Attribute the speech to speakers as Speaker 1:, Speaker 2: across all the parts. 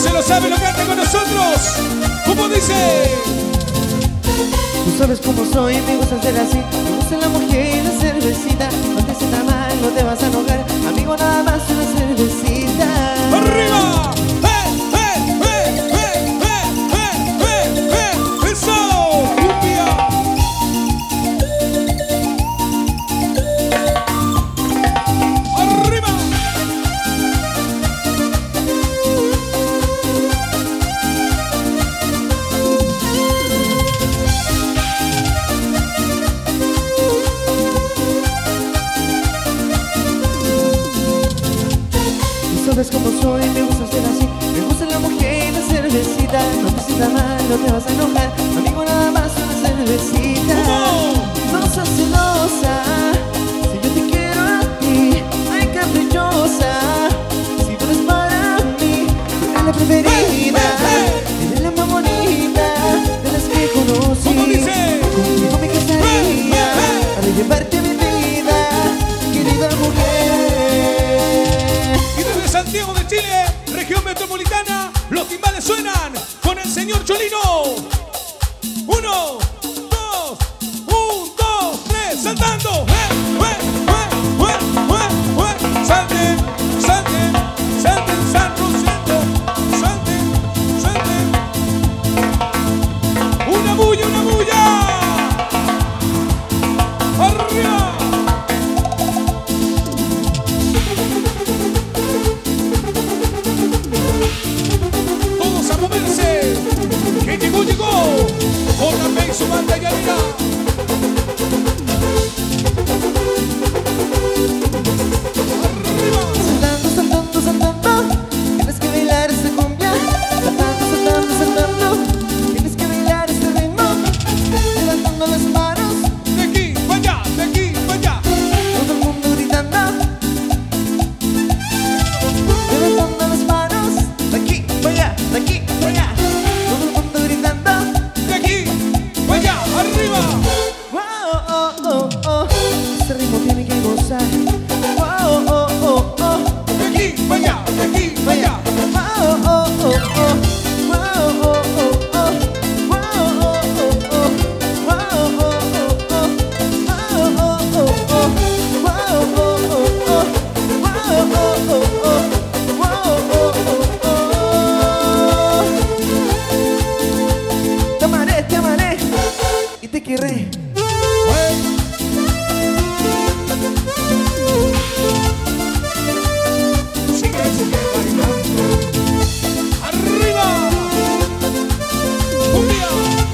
Speaker 1: se lo sabe, lo canta con nosotros. ¿Cómo dice?
Speaker 2: Tú sabes cómo soy, me gusta ser así. Me gusta la mujer y la cervecita. No te sientas mal, no te vas a enojar. Amigo, nada más una cervecita.
Speaker 1: ¡Arriba! ¡Eso! ¡Cumbia! ¡Arriba!
Speaker 2: Tú sabes cómo soy, me gusta ser así. Me gusta la mujer y la cervecita. No te sientas mal, no te vas a enojar. Amigo, nada más una cervecita. No seas celosa, si yo te quiero a ti. Ay, caprichosa, si tú eres para mí. Tú eres la preferida, eres la más bonita de las que conocí. Contigo me casaría para llevarte a mi vida, querida mujer.
Speaker 1: Y desde Santiago de Chile, región metropolitana, los timbales suenan con el señor Cholino. 1, 2, 1, 2, 3, saltando. Salten, salten, salten, San Rosendo. Salten, salten. Una bulla, una bulla. ¡Arriba! Todos a moverse, que llegó, llegó, JP y su banda llanera. Arriba.
Speaker 2: Saltando, saltando, saltando, tienes que bailar esta cumbia. Saltando, saltando, saltando, tienes que bailar este ritmo. Levantando las manos,
Speaker 1: De aquí para allá, de aquí para allá.
Speaker 2: todo el mundo gritando. Levantando las manos, de aquí para allá, de aquí para allá. Todo el mundo gritando.
Speaker 1: De aquí para allá, arriba.
Speaker 2: Wow, oh, oh, oh, este ritmo tiene que gozar. Wow, oh, oh, oh,
Speaker 1: De aquí para allá, de aquí para allá.
Speaker 2: wow, oh, oh, oh, wow, oh, oh, oh, wow, oh, oh, oh, wow, oh, oh, oh, wow, oh, oh, oh, wow, oh, oh, oh, wow, oh, oh, oh, wow, oh, oh, oh. Te amaré y te querré.
Speaker 1: Sigue, sigue bailando. Arriba. Cumbia.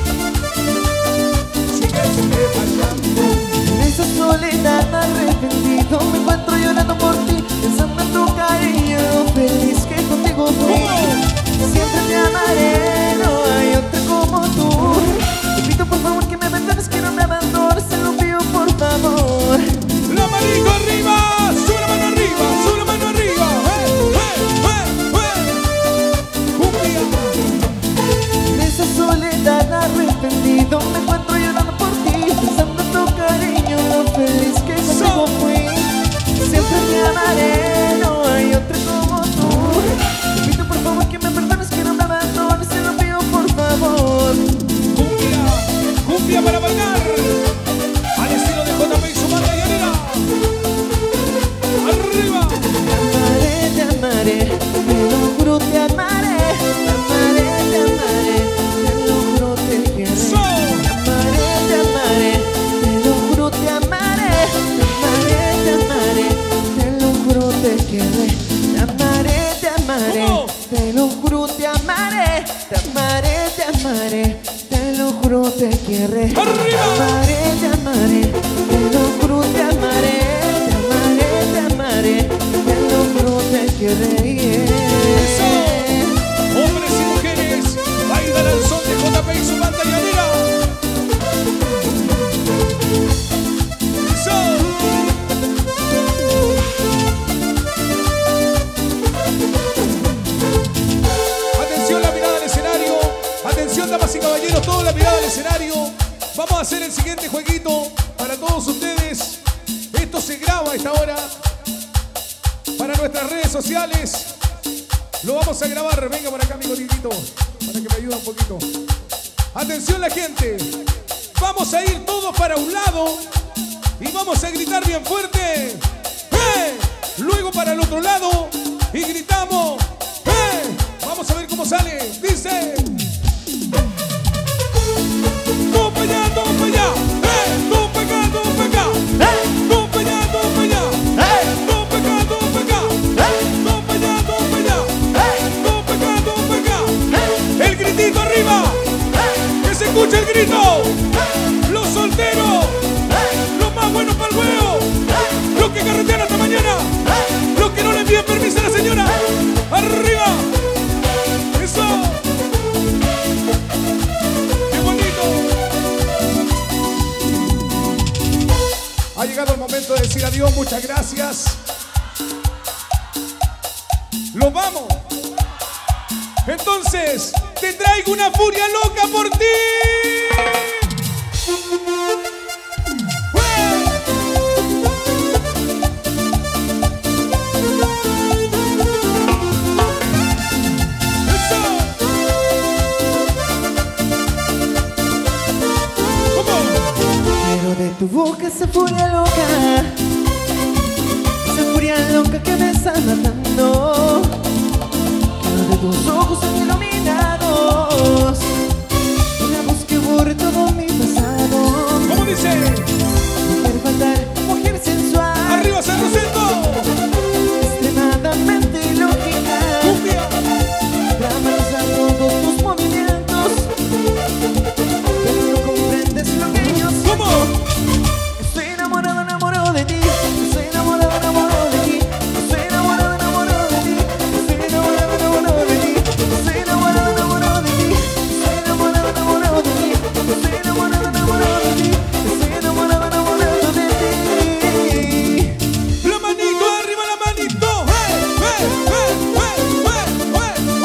Speaker 1: Sigue, sigue bailando.
Speaker 2: En esa soledad arrepentido me encuentro llorando por ti, pensando en tu cariño, feliz que contigo fui. Siempre te amaré, no hay otra como tú. Te pido por favor que me perdones, que no me abandones, te lo pido por favor.
Speaker 1: La manito arriba. Sube la mano arriba. Sube la mano arriba. Cumbia.
Speaker 2: En esa soledad arrepentido me encuentro llorando por ti, pensando en tu cariño, feliz que contigo fui. Siempre te amaré, no hay otra como tú. Te pido por favor que me perdones, que no me abandones, te lo pido por favor.
Speaker 1: Cumbia. Cumbia para bailar. Al estilo de JP y su banda llanera. Arriba.
Speaker 2: Te amaré, te lo juro, te amaré. Te amaré, te lo juro, te quiero.
Speaker 1: So.
Speaker 2: Te amaré, te lo juro, te amaré. Te lo juro, te quiero. Te amaré,
Speaker 1: ¿Cómo?
Speaker 2: te lo juro, te amaré. Te amaré, te lo juro, te quiero. Te
Speaker 1: ¡Arriba!
Speaker 2: amaré, te lo juro, te amaré. Te amaré, te lo juro, te quiero.
Speaker 1: Hombres y mujeres, bailan al son de JP y su banda llanera. Eso. Atención, la mirada al escenario. Atención, damas y caballeros, toda la mirada al escenario. Vamos a hacer el siguiente jueguito para todos ustedes. Esto se graba a esta hora para nuestras redes sociales. Lo vamos a grabar. Venga por acá, mi gordito, para que me ayude un poquito. Atención la gente. Vamos a ir todos para un lado y vamos a gritar bien fuerte. ¡Eh! Luego para el otro lado y gritamos. ¡Eh! Vamos a ver cómo sale. Dice. Todo para allá, todo para allá. ¡Eh! Todo para acá, todo para acá. ¡Eh! Todo para allá, todo para allá. ¡Eh! Todo para acá, todo para acá. ¡Eh! Todo para allá, todo para allá. ¡Eh! Todo para acá, todo para acá. ¡Eh! El gritito arriba. ¡Eh! Que se escuche el grito. ¡Eh! Los solteros. ¡Eh! Los más buenos para el huevo. ¡Eh! Los que carretean hasta mañana. ¡Eh! Los que no le envían permiso a la señora. ¡Eh! ¡Arriba! ¡Eso! Ha llegado el momento de decir adiós, muchas gracias. ¡Lo vamos! Entonces, te traigo una furia loca por ti.
Speaker 2: De tu boca esa furia loca que me está matando. Quiero de tus ojos iluminados, una voz que borre todo mi pasado.
Speaker 1: ¿Cómo dice?
Speaker 2: Mujer fatal, mujer sensual.
Speaker 1: ¡Arriba, San Rosendo!
Speaker 2: Extremadamente lógica, dramatizando todos tus movimientos, pero no comprendes lo que yo siento.
Speaker 1: ¿Cómo?
Speaker 2: Estoy enamorado, enamorado de ti. Estoy enamorado, enamorado de ti. Estoy enamorado, enamorado de ti. Estoy enamorado, enamorado de ti. Estoy enamorado, enamorado de ti. Estoy enamorado, enamorado de ti. Estoy enamorado, enamorado de ti. Estoy enamorado, enamorado de ti.
Speaker 1: La manito, arriba la manito. ¡Hey, hey, hey, hey, hey,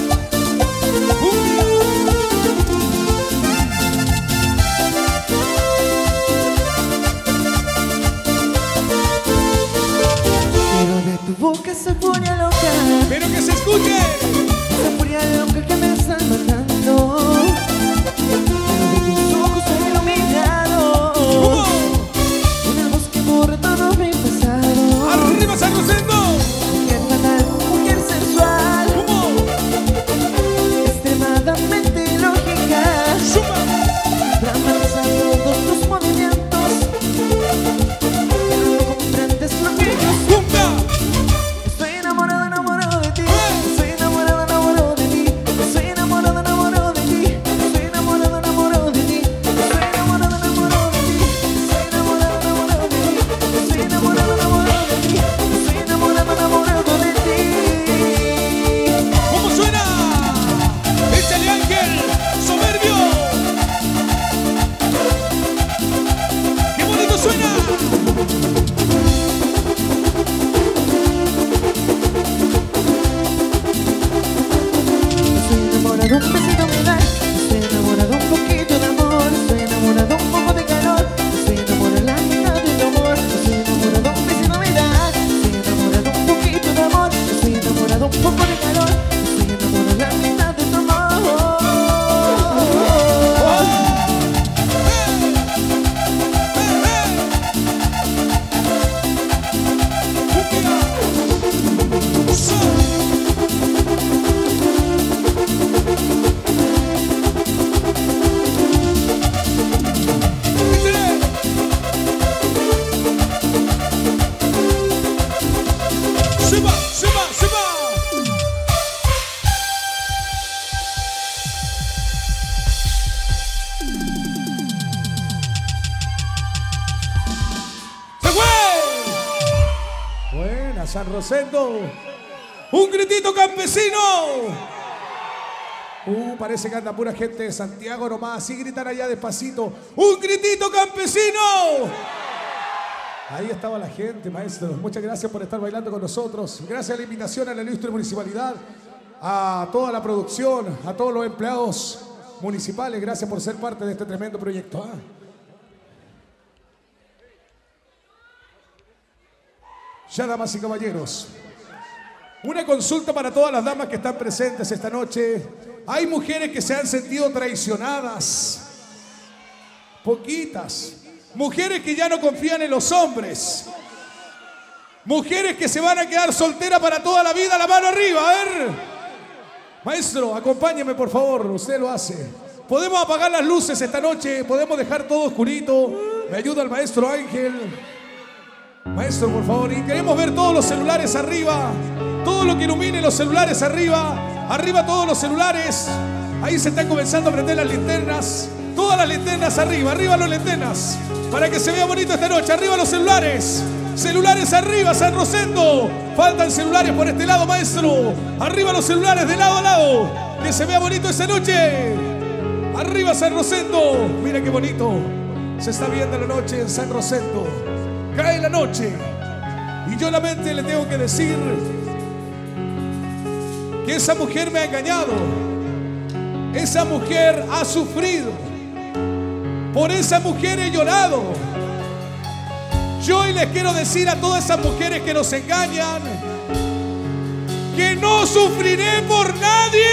Speaker 2: Quiero de tu boca esa furia loca.
Speaker 1: ¡Pero que se escuche!
Speaker 2: Esa furia loca que me está matando. Quiero de tus ojos iluminados,
Speaker 1: ¿Cómo?
Speaker 2: una voz que borra todo mi pasado.
Speaker 1: ¡Arriba, San Rosendo!
Speaker 2: Mujer fatal, mujer sensual,
Speaker 1: ¿Cómo?
Speaker 2: extremadamente lógica,
Speaker 1: ¡Suma!
Speaker 2: dramatizando todos tus movimientos, pero no comprendes lo que yo siento.
Speaker 1: ¡Cumbia!
Speaker 2: Estoy enamorado, enamorado de ti. Estoy enamorado, enamorado de ti. Estoy enamorado, enamorado de ti. Estoy enamorado, enamorado de ti. Estoy enamorado, enamorado de ti. Estoy enamorado, enamorado de ti. Estoy enamorado, enamorado de ti. Estoy enamorado, enamorado de ti.
Speaker 1: ¿Cómo suena? ¡Échale, Ángel! ¡Soberbio! ¡Qué bonito suena!
Speaker 2: Estoy enamorado, un besito me da. Estoy enamorado, un poquito de amor. Estoy enamorado, un poco de calor. Estoy enamorado, la mitad de tu amor. Estoy enamorado, un besito me da. Estoy enamorado, un poquito de amor. Estoy enamorado, un poco de calor. Estoy enamorado, la mitad de tu amor.
Speaker 1: ¡Se va, se va, se va! ¡Se fue! Buena, San Rosendo. ¡Un gritito campesino! Parece que anda pura gente de Santiago nomás. Así gritan allá despacito. ¡Un gritito campesino! Ahí estaba la gente, maestro. Muchas gracias por estar bailando con nosotros. Gracias a la invitación a la ilustre municipalidad, a toda la producción, a todos los empleados municipales. Gracias por ser parte de este tremendo proyecto. Ya, damas y caballeros, Una consulta para todas las damas que están presentes esta noche. Hay mujeres que se han sentido traicionadas. Poquitas. Mujeres que ya no confían en los hombres. Mujeres que se van a quedar solteras para toda la vida. La mano arriba, a ver. Maestro, acompáñeme por favor. Usted lo hace. Podemos apagar las luces esta noche. Podemos dejar todo oscurito. Me ayuda el maestro Ángel. Maestro, por favor. Y queremos ver todos los celulares arriba. Todo lo que ilumine los celulares arriba. Arriba todos los celulares. Ahí se están comenzando a prender las linternas. Todas las linternas arriba. Arriba las linternas. Para que se vea bonito esta noche. Arriba los celulares. Celulares arriba, San Rosendo. Faltan celulares por este lado, maestro. Arriba los celulares de lado a lado. Que se vea bonito esta noche. Arriba San Rosendo. Mira qué bonito. Se está viendo la noche en San Rosendo. Cae la noche. Y yo la mente le tengo que decir que esa mujer me ha engañado. Esa mujer ha sufrido. Por esa mujer he llorado. Yo hoy les quiero decir a todas esas mujeres que nos engañan que no sufriré por nadie.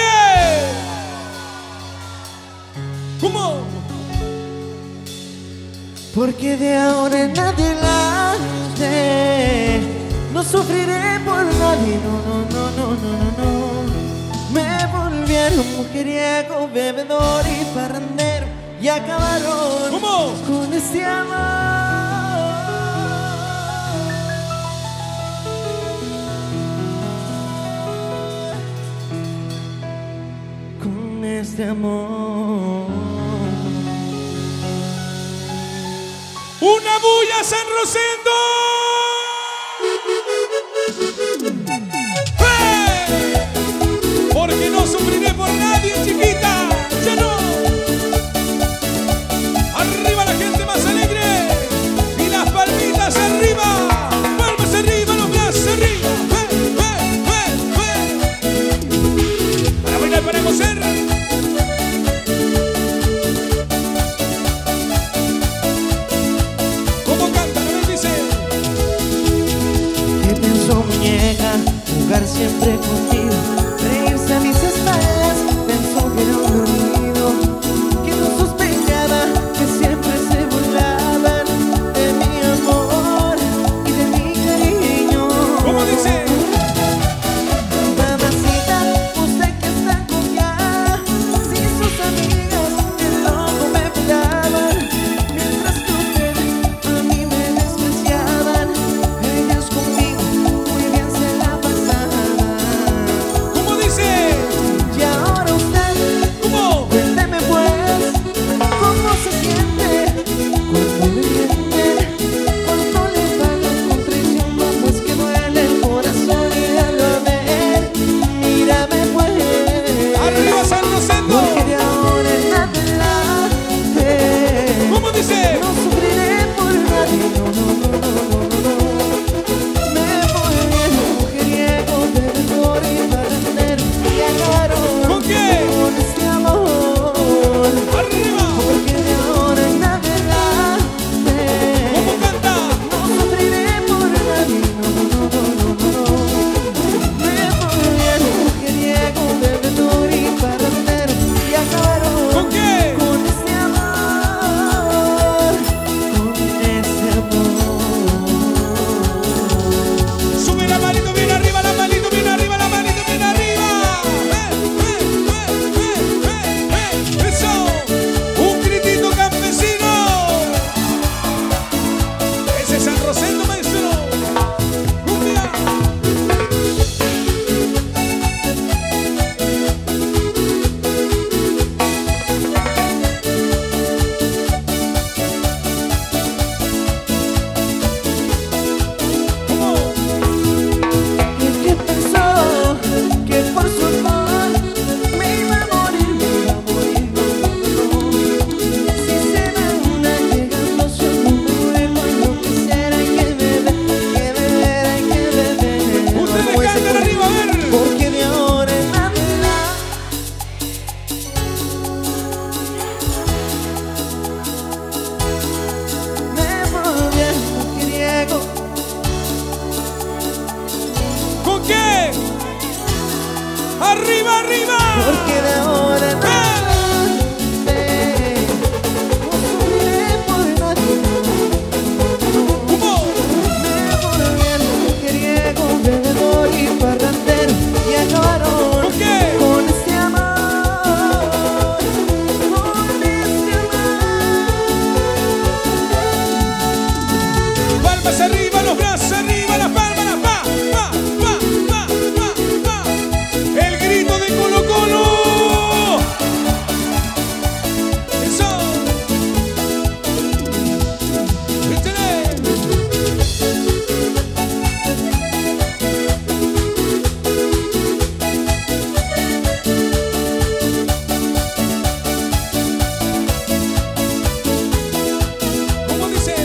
Speaker 1: ¿Cómo?
Speaker 2: Porque de ahora en adelante no sufriré por nadie. No, no, no, no, no, no, no. Me volvieron mujeriego, bebedor y parrandero y acabaron
Speaker 1: ¿cómo?
Speaker 2: Con este amor. Con este amor.
Speaker 1: ¡Una bulla, San Rosendo! ¡Hey! Porque no sufriré por nadie, chiquita. ¡Ya no! ¡Arriba la gente más alegre! ¡Y las palmitas arriba! ¡Palmas arriba, los brazos arriba! ¡Hey, hey, hey, hey! Para bailar, para gozar. ¡Arriba, arriba!
Speaker 2: Porque de ahora en adelante no sufriré por nadie.
Speaker 1: ¿Cómo?
Speaker 2: Me volví mujeriego, bebedor y parrandero, y acabaron
Speaker 1: ¿Por qué?
Speaker 2: con este amor, con este amor.
Speaker 1: Palmas arriba, los brazos arriba, las palmas, las pa, pa, pa, pa, pa, pa. El grito de Colo Colo. Eso. Échale. ¿Cómo dice?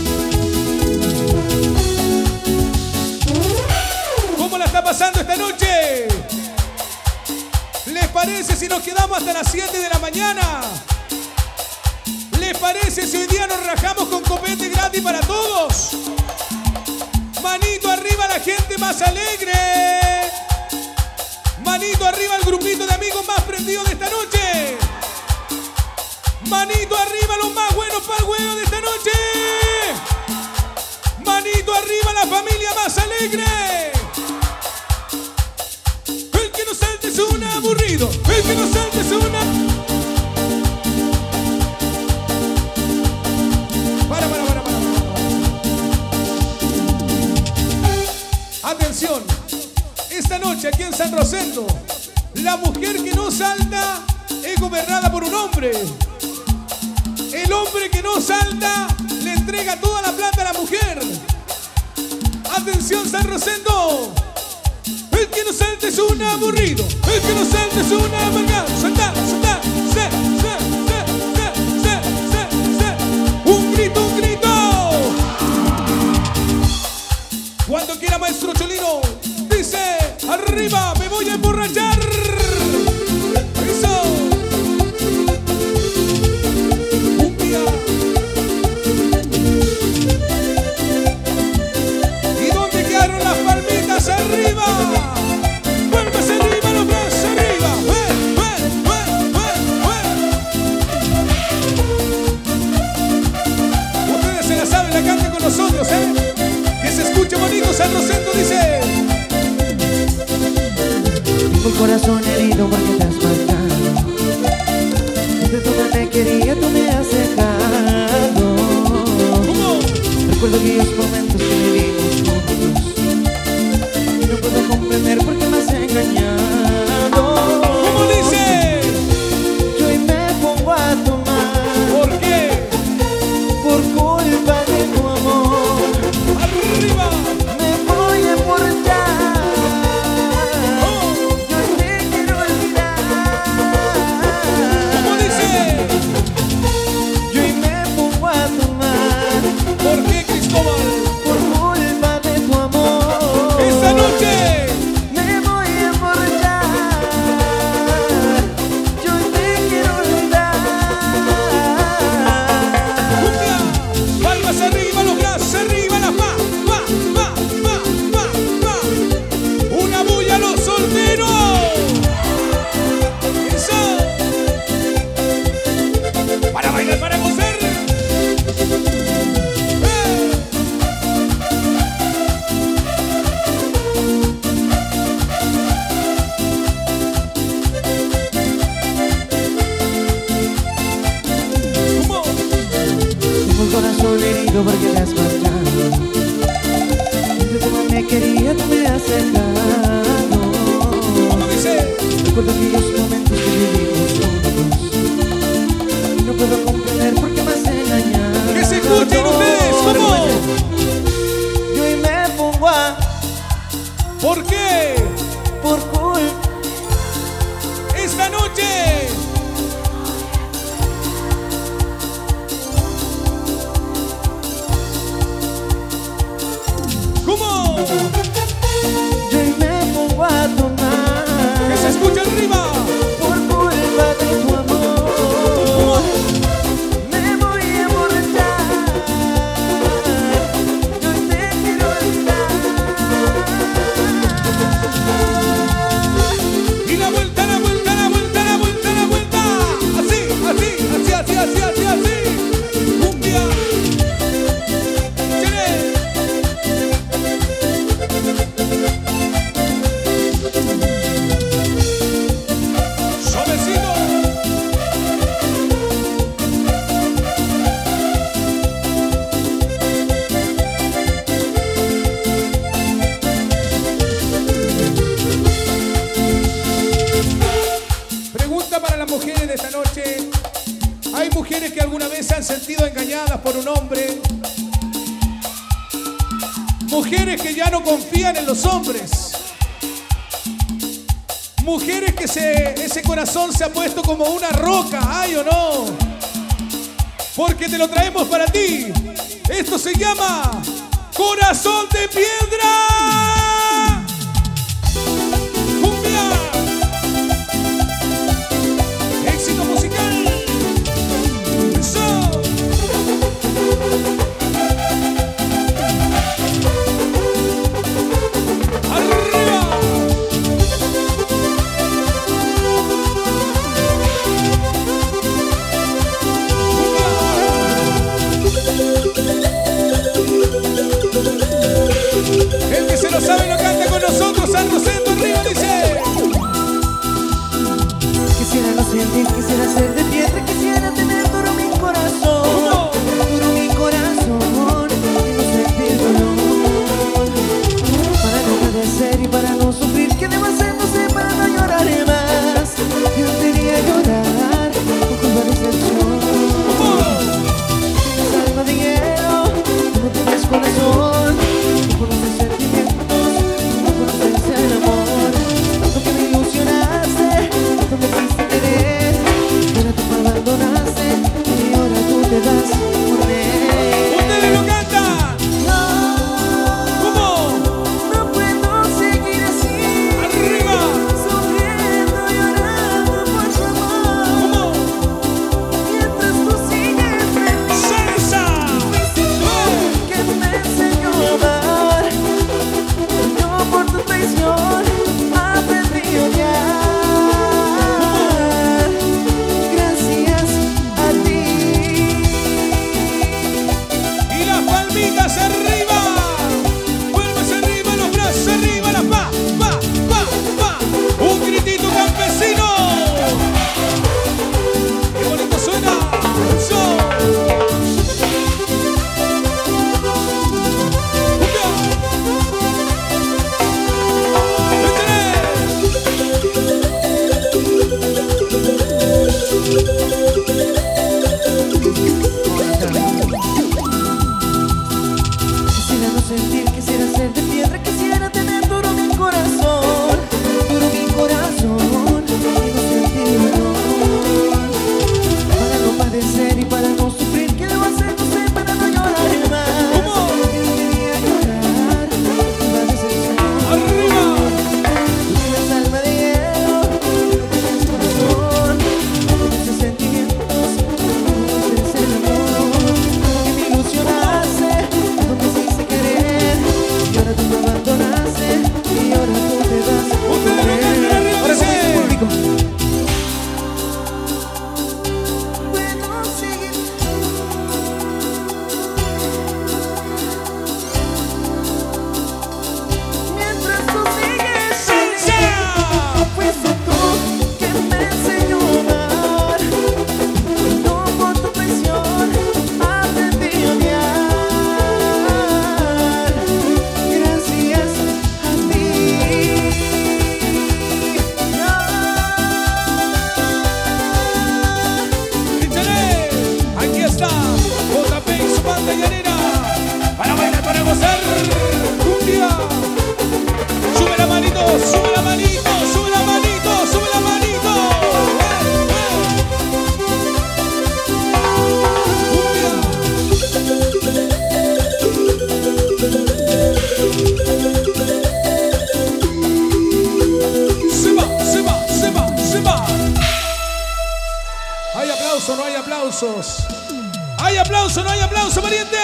Speaker 1: ¿Cómo la está pasando esta noche? ¿Les parece si nos quedamos hasta las 7 de la mañana? ¿Les parece si hoy día nos rajamos con copete gratis para todos? Manito arriba la gente más alegre. Manito arriba el grupito de amigos más prendidos de esta noche. Manito arriba los más buenos para el huevo de esta noche. Manito arriba la familia más alegre. El que no salte es un aburrido. El que no salte es una... Para. Atención. Esta noche aquí en San Rosendo, la mujer que no salta es gobernada por un hombre. El hombre que no salta le entrega toda la plata a la mujer. Atención San Rosendo. El que no salta es un aburrido. El que no salta es un amargado. Saltar. Un grito. Cuando quiera maestro Cholino, dice, arriba, me voy a emborrachar. Eso. ¿Y dónde quedaron las palmitas arriba? Palmas arriba, los brazos arriba. Ustedes se la saben, la canten con nosotros, Que se escuche bonito, San Rosendo dice.
Speaker 2: Tengo el corazón herido porque te has marcado. Desde tú me quería, tú me has dejado.
Speaker 1: ¿Cómo?
Speaker 2: Recuerdo aquellos momentos que vivimos juntos y no puedo comprender por qué me has engañado.
Speaker 1: ¿Cómo dice?
Speaker 2: Yo hoy me pongo a tomar.
Speaker 1: ¿Por qué?
Speaker 2: Por culpa de tu amor.
Speaker 1: Arriba.
Speaker 2: Me voy a emborrachar.
Speaker 1: Oh.
Speaker 2: Yo hoy te quiero olvidar.
Speaker 1: ¿Cómo dice?
Speaker 2: Yo hoy me pongo a tomar.
Speaker 1: ¿Por qué, Cristóbal?
Speaker 2: Por culpa de tu amor.
Speaker 1: Esta noche.
Speaker 2: Me voy a emborrachar. Yo hoy te quiero olvidar.
Speaker 1: Cumbia. Palmas arriba, los brazos arriba, la pa. Una bulla a los solteros. Eso. Para bailar, para gozar. ¿Cómo?
Speaker 2: Tengo el corazón herido porque te has marchado. Desde tú no me quería, tú me has dejado.
Speaker 1: ¿Cómo dice?
Speaker 2: Recuerdo aquellos momentos que vivimos juntos y no puedo comprender por qué me has engañado.
Speaker 1: Que se escuchen ustedes, ¿cómo?
Speaker 2: Yo hoy me pongo a
Speaker 1: ¿Por qué?
Speaker 2: por culpa.
Speaker 1: Esta noche. ¿Cómo?
Speaker 2: Yo hoy me pongo a tomar.
Speaker 1: Que se escuche arriba.
Speaker 2: Por
Speaker 1: de esta noche. Hay mujeres que alguna vez se han sentido engañadas por un hombre. Mujeres que ya no confían en los hombres. Mujeres que ese corazón se ha puesto como una roca, ¿ay o no? Porque te lo traemos para ti. Esto se llama Corazón de Piedra. ¡Cumbia! Éxito musical. ¡Eso! El que se lo sabe lo canta con nosotros. San Rosendo arriba dice:
Speaker 2: quisiera no sentir, quisiera ser de piedra, quisiera tener duro mi corazón, duro mi corazón, y no sentir dolor, para no padecer y para no sufrir. ¿Qué debo hacer? No sé, para no llorar más. Yo quería llorar con culpa de decepción. Tienes alma de hielo, no tienes corazón. No conoces sentimientos, no conoces el amor. Tanto que me ilusionaste, tanto me hiciste querer, y ahora tú me abandonaste y ahora tú te vas por él.
Speaker 1: ¡Ustedes lo cantan! ¿Cómo?
Speaker 2: No puedo seguir así,
Speaker 1: ¡Arriba!
Speaker 2: sufriendo, llorando por su amor.
Speaker 1: ¿Cómo?
Speaker 2: Mientras tú sigues feliz.
Speaker 1: ¡Salsa!
Speaker 2: Fuiste tú que me enseñó a amar. Yo por tu traición aprendí a odiar. Gracias a ti.
Speaker 1: Y las palmitas arriba. Vuelves arriba, los brazos arriba, las pa. Un gritito campesino. Qué bonito suena. ¡Eso!
Speaker 2: Quisiera no sentir, quisiera ser de piedra, quisiera tener duro mi corazón, y no sentir dolor, para no padecer y para no sufrir. ¿Qué debo hacer? No sé, para no llorar más.
Speaker 1: ¿Cómo?
Speaker 2: Yo quería llorar con culpa de decepción.
Speaker 1: ¡Arriba!
Speaker 2: Tú tienes alma de hielo, no tienes corazón, no conoces sentimientos, no conoces el amor. Que me ilusionaste, tanto me hiciste querer, y ahora tú me abandonaste y ahora tú te vas por
Speaker 1: Ustedes lo cantan
Speaker 2: él.
Speaker 1: arriba,
Speaker 2: Ahora
Speaker 1: dice.
Speaker 2: con el público. Puedo seguir. Mientras tú sigues
Speaker 1: ¡Salsa!
Speaker 2: fuiste tú que me enseñó a amar. No por tu traición aprendí a odiar. Gracias a ti.
Speaker 1: ¡Échale! Aquí está JP y su banda llanera. Para bailar, para gozar. ¡Cumbia! Sube la manito, sube la manito, sube la manito, sube la manito. Se va. ¿Hay aplauso? ¿No hay aplausos? ¿Hay aplauso? ¿No hay aplauso, pariente?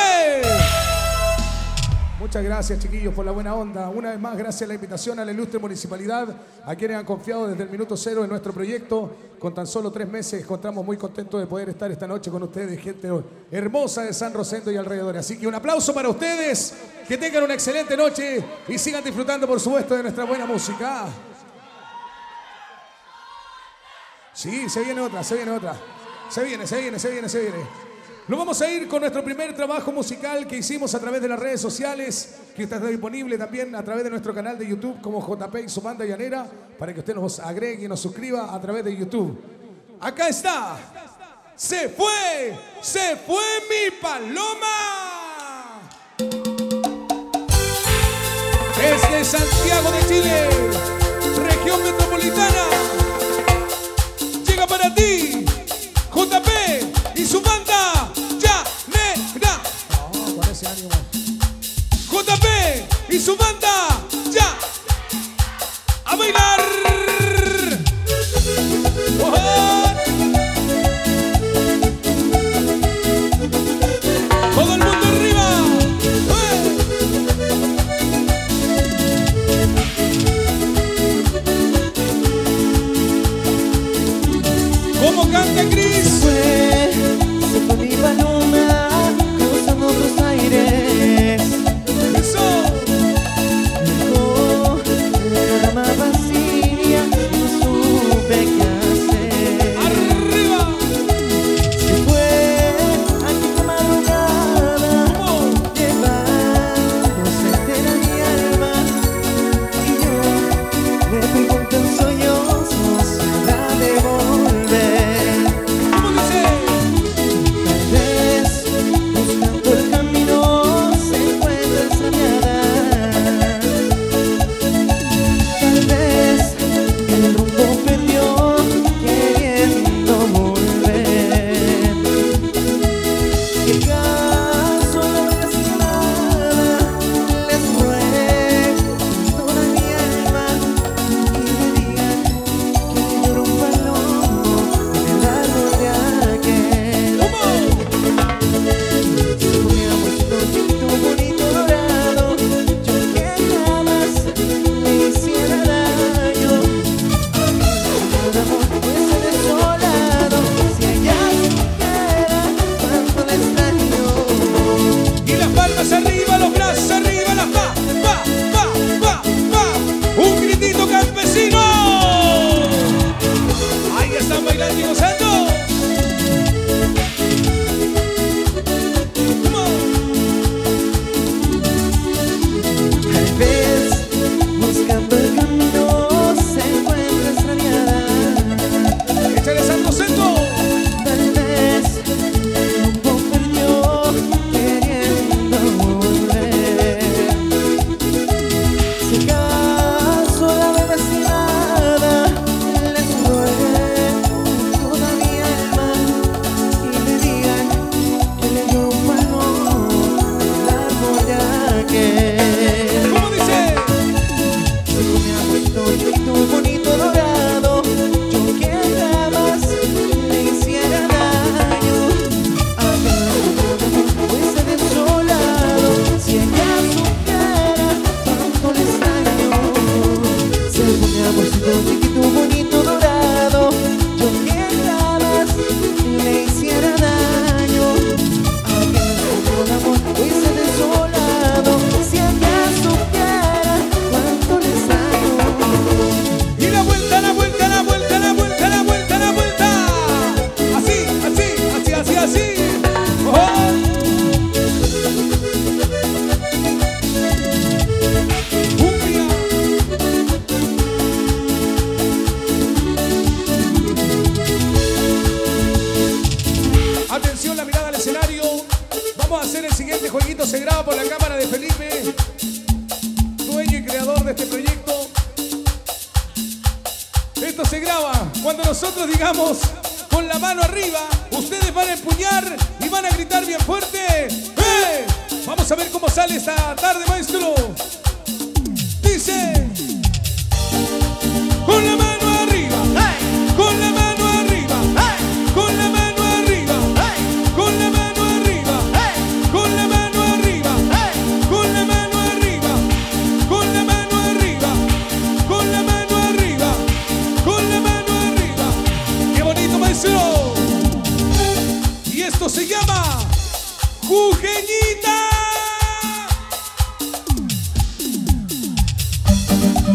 Speaker 1: Muchas gracias, chiquillos, por la buena onda. Una vez más, gracias a la invitación a la ilustre municipalidad, a quienes han confiado desde el minuto cero en nuestro proyecto. Con tan solo 3 meses, encontramos muy contentos de poder estar esta noche con ustedes, gente hermosa de San Rosendo y alrededores. Así que un aplauso para ustedes, que tengan una excelente noche y sigan disfrutando, por supuesto, de nuestra buena música. Sí, se viene otra. Se viene. Nos vamos a ir con nuestro primer trabajo musical que hicimos a través de las redes sociales, que está disponible también a través de nuestro canal de YouTube como JP y su banda llanera, para que usted nos agregue y nos suscriba a través de YouTube. Acá está. Se fue mi paloma. Desde Santiago de Chile, región metropolitana, llega para ti JP y su banda Ya Negra. No, con ese ánimo. JP y su banda Ya. A bailar. Todo el mundo arriba. ¿Cómo canta Cris?
Speaker 2: Se fue mi paloma cruzando otros aires.
Speaker 1: Eso.
Speaker 2: Dejó la rama vacía, no supe qué hacer.
Speaker 1: Arriba.
Speaker 2: Se fue aquella madrugada, llevándose entera mi alma. Y yo le pregunto en sueños, no sabrá devolver.
Speaker 1: ¿Cómo dice?
Speaker 2: Tal vez buscando el camino se encuentra extraviada. Tal vez el rumbo perdió queriendo volver. Si acaso la lastimada les ruego toda mi alma y me digan que lloró un palomo en el árbol de aquel. Se ponía vuestro chiquito bonito dorado, yo que jamás le hiciera daño. Todo amor ese desolado, si ella supiera cuánto le extraño.
Speaker 1: Y las palmas arriba, los brazos arriba, las va. Un gritito campesino. Ahí están bailando y gozando.
Speaker 2: Tal vez buscando el camino se encuentra extraviada.
Speaker 1: Échale Santo Centro.
Speaker 2: Tal vez el rumbo perdió queriendo volver. Si acaso la ve lastimada, les ruego toda mi alma y me digan que le dio un palomo al árbol de aquel.
Speaker 1: ¿Cómo dice?
Speaker 2: Se comía vuestro chiquito bonito dorado, yo que jamás le hiciera daño. Acaso fuese desolado, si ella supiera cuánto le extraño. Se comía vuestro chiquito bonito dorado, yo que jamás le hiciera daño. Acaso el amor fuese desolado, si ella supiera cuánto le extraño.
Speaker 1: Y la vuelta. Así. Oh. Cumbia. Atención, la mirada al escenario. Vamos a hacer el siguiente jueguito. Se graba por la cámara de Felipe, dueño y creador de este proyecto. Esto se graba cuando nosotros digamos con la mano arriba. Ustedes van a empuñar y van a gritar bien fuerte. ¡Eh! Vamos a ver cómo sale esta tarde, maestro. Dice: con la mano arriba, con la mano arriba, con la mano arriba, con la mano arriba, con la mano arriba, con la mano arriba, con la mano arriba, con la mano arriba, con la mano arriba. ¡Qué bonito, maestro! Y esto se llama Jujeñita.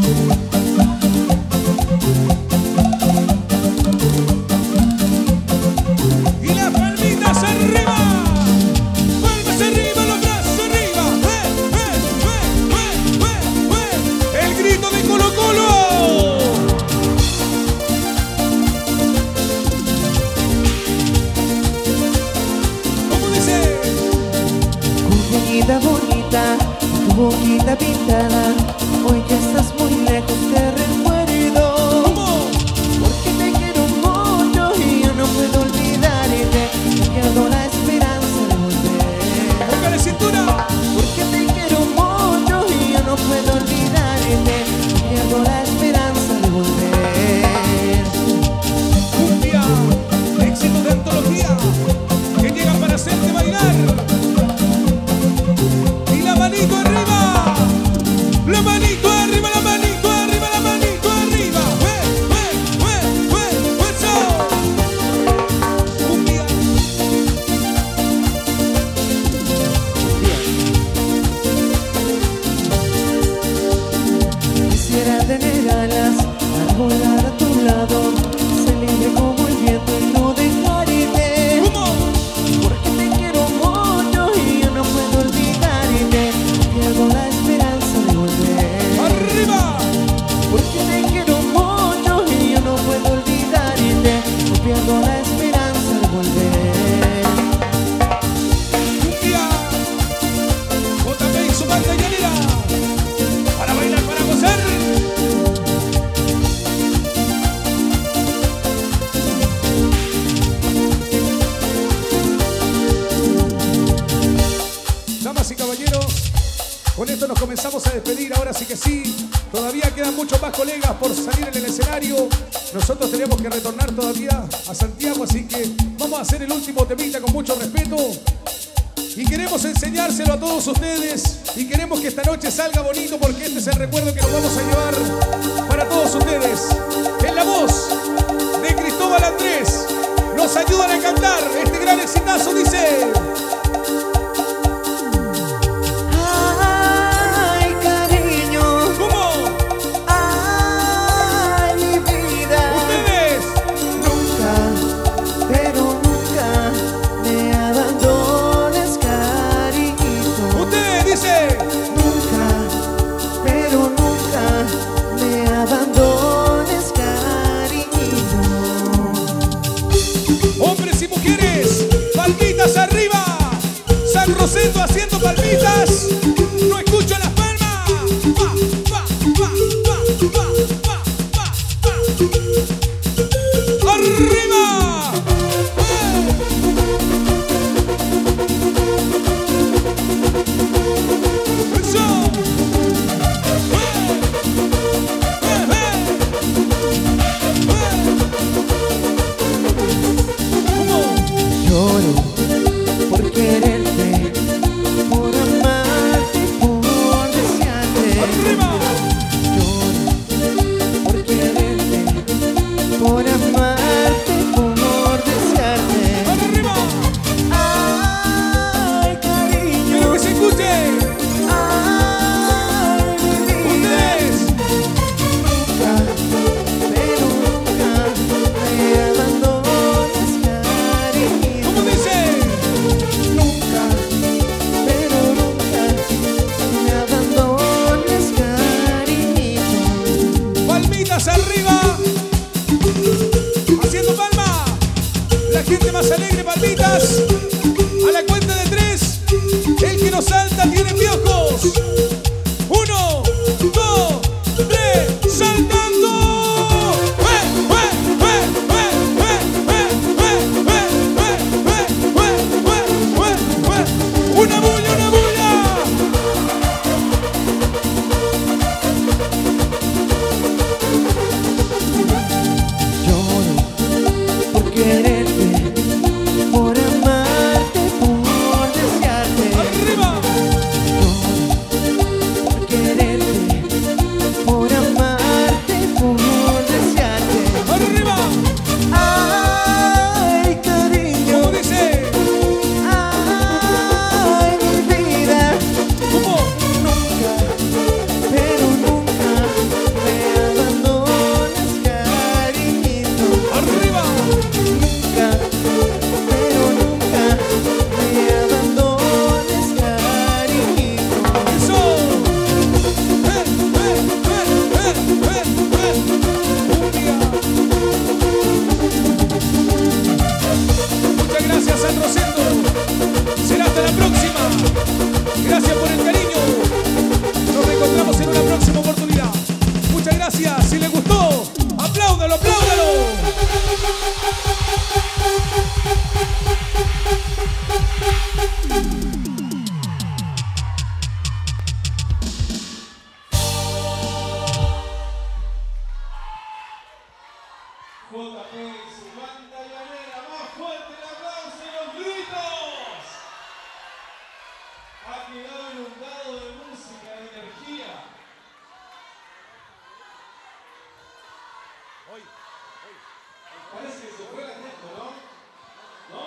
Speaker 2: cara pintada, hoy que estás muy lejos te recuerdo.
Speaker 1: ¿Cómo?
Speaker 2: Porque te quiero mucho y yo no puedo olvidarte. Pierdo la esperanza de volver.
Speaker 1: Póngale cintura.
Speaker 2: Porque te quiero mucho y yo no puedo olvidarte. Pierdo la esperanza de volver.
Speaker 1: Cumbia, éxito de antología que llega para hacerte bailar. Y la manito arriba, la manito arriba, la manito arriba, la manito arriba. ¡Eso! Cumbia.
Speaker 2: Quisiera tener alas para volar a tu lado, ser libre como el viento y no dejarte.
Speaker 1: ¿Cómo?
Speaker 2: Porque te quiero mucho y yo no puedo olvidarte. Pierdo la esperanza de volver.
Speaker 1: Arriba.
Speaker 2: Porque te quiero mucho y yo no puedo olvidarte. No pierdo la esperanza de volver.
Speaker 1: Cumbia. JP y su banda llanera. Para bailar, para gozar. Damas y caballeros, con esto nos comenzamos a despedir. Ahora sí que sí, todavía quedan muchos más colegas por salir en el escenario. Nosotros tenemos que retornar todavía a Santiago, así que vamos a hacer el último temita con mucho respeto. Y queremos enseñárselo a todos ustedes y queremos que esta noche salga bonito porque este es el recuerdo que nos vamos a llevar para todos ustedes. En la voz de Cristóbal Andrés nos ayudan a cantar este gran exitazo, dice...
Speaker 2: Ay, cariño,
Speaker 1: ¿Cómo?
Speaker 2: ay, mi vida.
Speaker 1: Ustedes.
Speaker 2: Nunca, pero nunca me abandones, cariñito.
Speaker 1: Ustedes, dice...
Speaker 2: Nunca, pero nunca me abandones, cariñito.
Speaker 1: Hombres y mujeres, palmitas arriba. San Rosendo haciendo palmitas. No escucho las palmas. Pa, pa, pa, pa, pa, pa, pa, pa. ¡Arriba! ¡Eso! ¿Cómo?
Speaker 2: Lloro por quererte, por amarte, por desearte.
Speaker 1: ¡Arriba!
Speaker 2: Lloro por quererte, por amarte, por desearte.
Speaker 1: ¡Arriba!
Speaker 2: Ay,
Speaker 1: ¡Quiero
Speaker 2: cariño,
Speaker 1: que se escuche!
Speaker 2: ay, mi vida.
Speaker 1: ¡Ustedes!
Speaker 2: Nunca, pero nunca me abandones, cariño.
Speaker 1: ¿Cómo dice?
Speaker 2: Nunca, pero nunca me abandones, cariñito.
Speaker 1: Palmitas arriba. Haciendo palma. La gente más alegre, palmitas. A la cuenta de 3. El que no salta tiene piojos. 1, 2, 3. ¡Saltando! ¡Una bulla, una bulla!
Speaker 2: Lloro por quererte, por amarte, por desearte.
Speaker 1: ¡Arriba!
Speaker 2: Lloro
Speaker 1: JP y su banda llanera. Más fuerte el aplauso y los gritos. Ha quedado inundado de música, de energía. Parece que se fue la gente, ¿no? ¿No?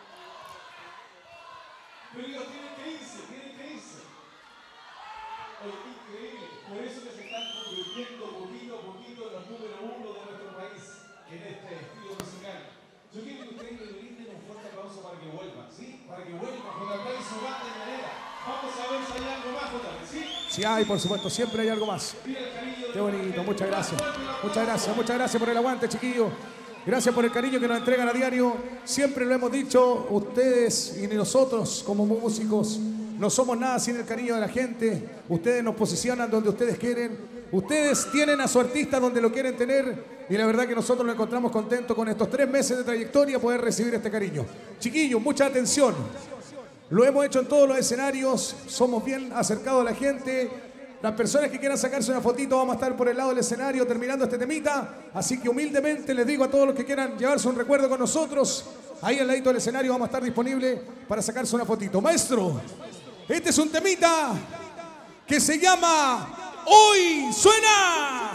Speaker 1: Pero ellos tienen que irse, tienen que irse. Oye, increíble. Por eso que se están convirtiendo poquito a poquito en los número 1 de nuestro país en este estilo musical. Yo quiero que ustedes le brinden un fuerte aplauso para que vuelvan, ¿sí? Para que vuelvan JP y su banda llanera. Vamos a ver si hay algo más, JP, ¿sí?
Speaker 3: Sí hay, por supuesto, siempre hay algo más. Qué bonito, muchas gracias. Muchas gracias por el aguante, chiquillos. Gracias por el cariño que nos entregan a diario. Siempre lo hemos dicho, ustedes y nosotros como músicos no somos nada sin el cariño de la gente. Ustedes nos posicionan donde ustedes quieren. Ustedes tienen a su artista donde lo quieren tener. Y la verdad que nosotros nos encontramos contentos con estos 3 meses de trayectoria poder recibir este cariño. Chiquillos, mucha atención. Lo hemos hecho en todos los escenarios. Somos bien acercados a la gente. Las personas que quieran sacarse una fotito, vamos a estar por el lado del escenario terminando este temita. Así que humildemente les digo a todos los que quieran llevarse un recuerdo con nosotros, ahí al ladito del escenario vamos a estar disponibles para sacarse una fotito. Maestro, este es un temita que se llama Hoy Suena.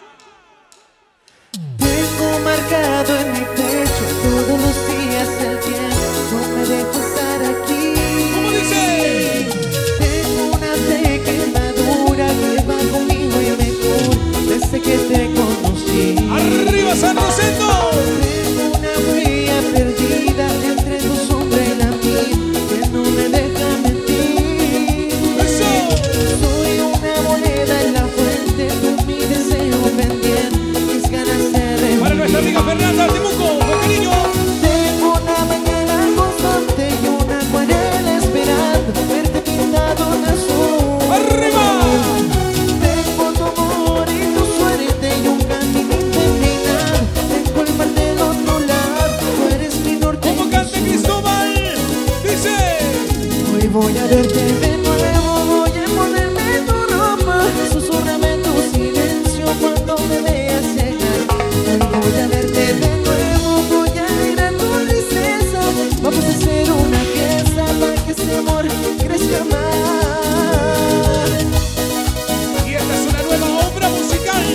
Speaker 2: Tengo marcado en mi pecho todos los días el tiempo, no me dejo estar aquí.
Speaker 3: ¿Cómo dice?
Speaker 2: Tengo una fe que madura, que va conmigo y me cura desde que te conocí.
Speaker 3: ¡Arriba San Rosendo!
Speaker 2: Tengo una huella perdida entre tu sombra y la mía, que no me deja mentir.
Speaker 3: ¡Eso!
Speaker 2: Soy una moneda en la fuente con mi deseo pendiente, mis ganas de revivir.
Speaker 3: Para nuestra amiga Fernanda Temuco, con cariño.
Speaker 2: Tengo una mañana constante y una acuarela esperando verte pintado de azul.
Speaker 3: ¡Arriba!
Speaker 2: Tengo tu amor y tu suerte y un caminito empinado. Tengo el mar del otro lado, tú eres mi norte.
Speaker 3: Como cante Cristóbal, dice.
Speaker 2: Hoy voy a verte de nuevo, voy a ponerme tu ropa. Susurrame tu silencio cuando me veas llegar. Hoy voy a verte de nuevo, voy a alegrar tu tristeza. Vamos a hacer una fiesta para que este amor crezca más.
Speaker 3: Y esta es una nueva obra musical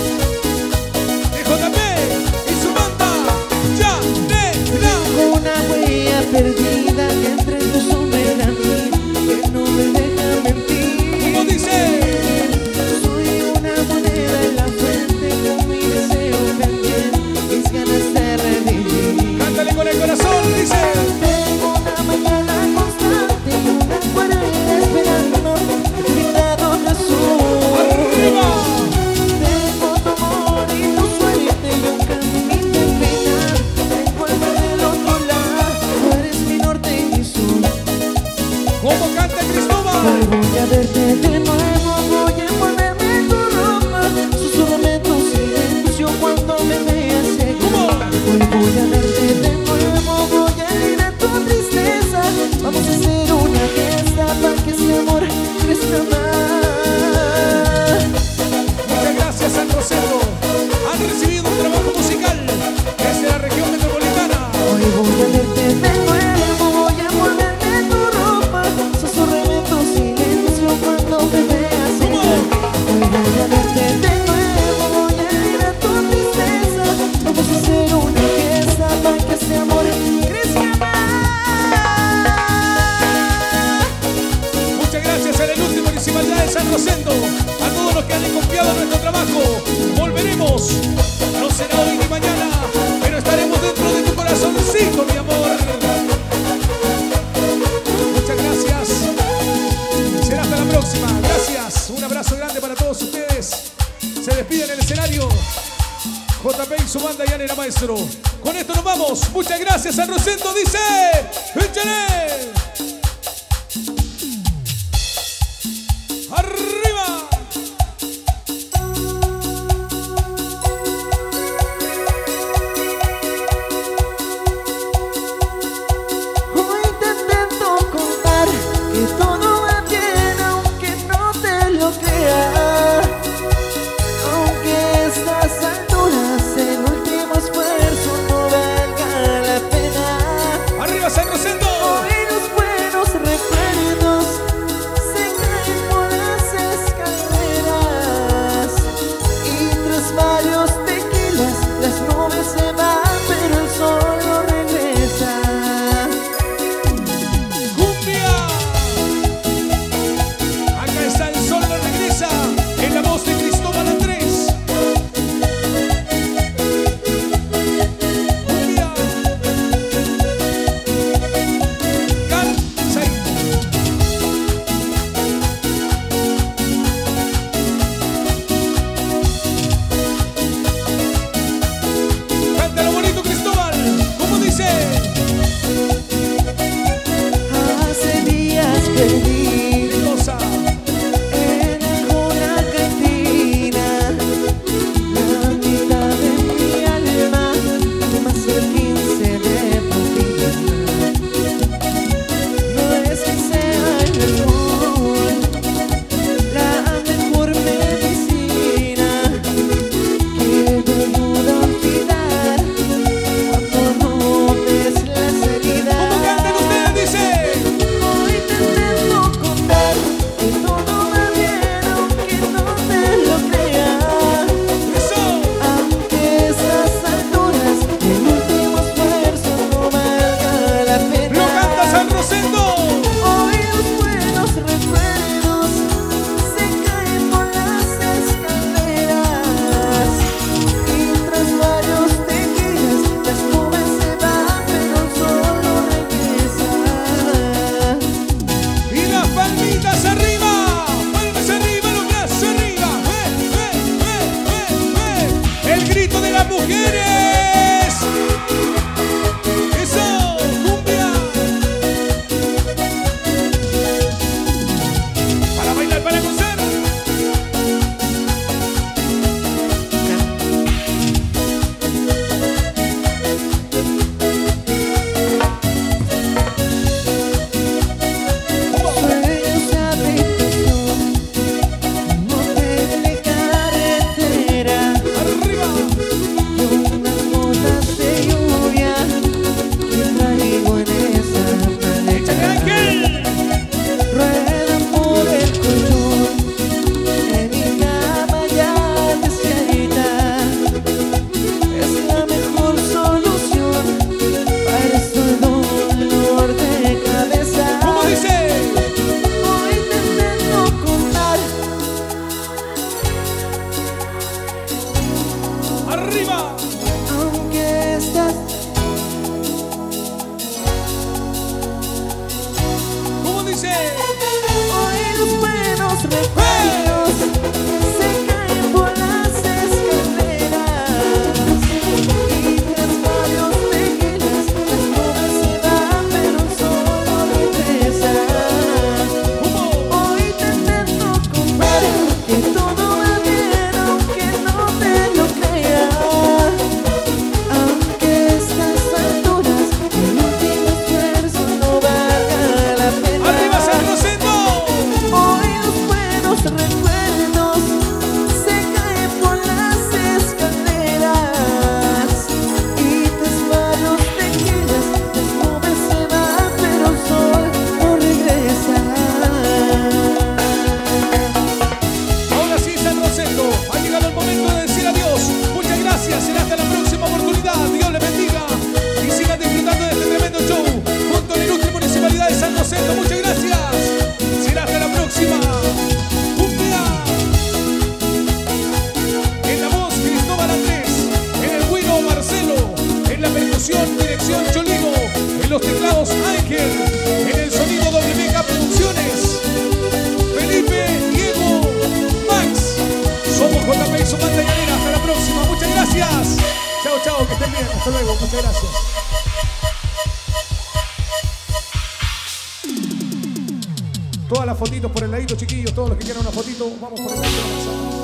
Speaker 3: de JP y su banda llanera.
Speaker 2: Una huella perdida entre tu sombra y la mía, que no me deja mentir.
Speaker 3: ¿Cómo dice?
Speaker 2: Soy una moneda en la frente con mi deseo pendiente, mis ganas de revivir.
Speaker 3: Cántale con el corazón, dice.
Speaker 2: Tengo una mañana constante y una acuarela esperando pintado de azul.
Speaker 3: ¡Arriba!
Speaker 2: Tengo tu amor y tu suerte y un caminito empinado. Tengo el mar del otro lado, tú eres mi norte y mi sur.
Speaker 3: ¿Cómo canta
Speaker 2: Hoy
Speaker 3: Cristóbal?
Speaker 2: voy a verte de nuevo, voy a ponerme tu ropa. Susurrame tu silencio cuando me veas llegar. Hoy voy a verte de nuevo, voy a alegrar tu tristeza. Vamos a hacer una fiesta para que este amor crezca más.
Speaker 3: Muchas gracias, San Rosendo. Han recibido un trabajo musical desde la región metropolitana.
Speaker 2: Hoy voy a verte de nuevo, voy a ponerme tu ropa. Susurrame tu silencio cuando me veas llegar. Hoy voy a verte de nuevo, voy a alegrar tu tristeza. Vamos a hacer una fiesta para que este amor crezca más.
Speaker 3: Muchas gracias a la ilustre municipalidad de San Rosendo, a todos los que han confiado en nuestro trabajo. Volveremos, no será hoy ni mañana, pero estaremos dentro de tu corazoncito, mi amor. Muchas gracias. Será hasta la próxima. Gracias. Un abrazo grande para todos ustedes. Se despide en el escenario JP y su banda llanera, maestro. Con esto nos vamos. Muchas gracias, San Rosendo. Dice: ¡échale! ¡Arriba!
Speaker 2: Hoy te intento contar que todo va bien, aunque no te lo creas. Aunque a estas alturas el último esfuerzo
Speaker 3: los teclados Ángel. En el sonido WK Producciones. Felipe, Diego, Max. Somos JP y su banda llanera. Hasta la próxima. Muchas gracias. Chao, chao. Que estén bien. Hasta luego. Muchas gracias. Todas las fotitos por el ladito, chiquillos. Todos los que quieran una fotito, vamos por el ladito.